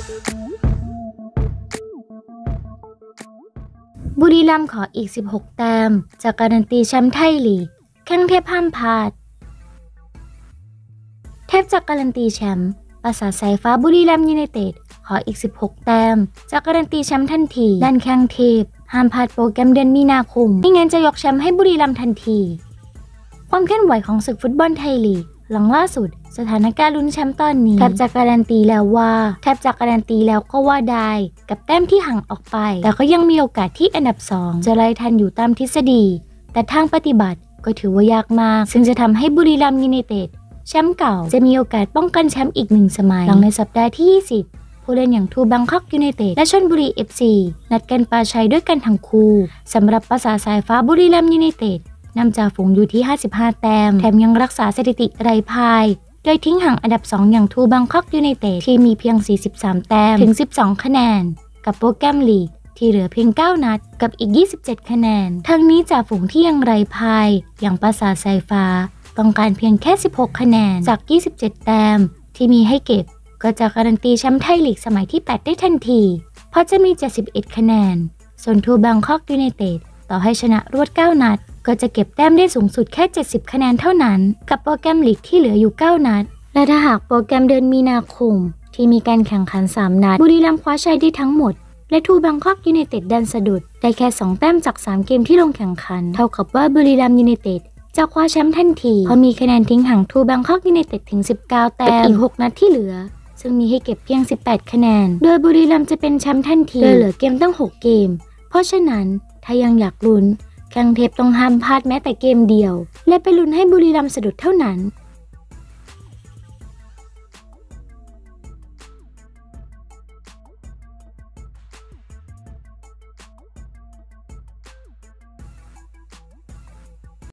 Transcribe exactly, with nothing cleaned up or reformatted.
บุรีรัมย์ขออีกสิบหกแต้มจากการันตีแชมป์ไทยลีกแข้งเทพห้ามพลาดเทพจากการันตีแชมป์ปราสาทสายฟ้าบุรีรัมย์ยูไนเต็ดขออีกสิบหกแต้มจากการันตีแชมป์ทันทีด้านแข้งเทพห้ามพลาดโปรแกรมเดือนมีนาคมไม่งั้นจะยกแชมป์ให้บุรีรัมย์ทันทีความเคลื่อนไหวของศึกฟุตบอลไทยลีกหลังล่าสุดสถานการณ์ลุ้นแชมป์ตอนนี้แทบจะการันตีแล้วว่าแทบจะการันตีแล้วก็ว่าได้กับแต้มที่ห่างออกไปแต่ก็ยังมีโอกาสที่อันดับสองจะไล่ทันอยู่ตามทฤษฎีแต่ทางปฏิบัติก็ถือว่ายากมากซึ่งจะทำให้บุรีรัมย์ยูไนเต็ดแชมป์เก่าจะมีโอกาสป้องกันแชมป์อีกหนึ่งสมัยหลังในสัปดาห์ที่ยี่สิบผู้เล่นอย่างทูบังคอกยูไนเต็ดและชลบุรี เอฟ ซี นัดกันปาชัยด้วยกันทั้งคู่สำหรับปราสาทสายฟ้าบุรีรัมย์ยูไนเต็ดนำจ่าฝูงอยู่ที่ห้าสิบห้าแต้มแถมยังรักษาสถิติไร้พ่ายโดยทิ้งห่างอันดับสองอย่างทูบังคอกยูไนเต็ดที่มีเพียงสี่สิบสามแต้มถึงสิบสองคะแนนกับโปรแกรมลีกที่เหลือเพียงเก้านัดกับอีกยี่สิบเจ็ดคะแนนทั้งนี้จ่าฝูงที่ยังไร้พ่ายอย่างปราสาทสายฟ้าต้องการเพียงแค่สิบหกคะแนนจากยี่สิบเจ็ดแต้มที่มีให้เก็บก็จะการันตีแชมป์ไทยลีกสมัยที่แปดได้ทันทีเพราะจะมีเจ็ดสิบเอ็ดคะแนนส่วนทูบังคอกยูไนเต็ดต่อให้ชนะรวดเก้านัดก็จะเก็บแต้มได้สูงสุดแค่เจ็ดสิบคะแนนเท่านั้นกับโปรแกรมลีกที่เหลืออยู่เก้านัดและถ้าหากโปรแกรมเดือนมีนาคมที่มีการแข่งขันสามนัดบุรีรัมย์คว้าชัยได้ทั้งหมดและทูบังคอกยูไนเต็ดดันสะดุดได้แค่สองแต้มจากสามเกมที่ลงแข่งขันเท่ากับว่าบุรีรัมย์ยูไนเต็ดจะคว้าแชมป์ทันทีเพราะมีคะแนนทิ้งห่างทูบังคอกยูไนเต็ดถึงสิบเก้าแต้มอีกหกนัดที่เหลือซึ่งมีให้เก็บเพียงสิบแปดคะแนนโดยบุรีรัมย์จะเป็นแชมป์ทันทีโดยเหลือเกมตั้งหกเกมเพราะฉะนั้นถ้ายังอยากลุ้นแข้งเทพต้องห้ามพลาดแม้แต่เกมเดียวและไปลุ้นให้บุรีรัมย์สะดุดเท่านั้น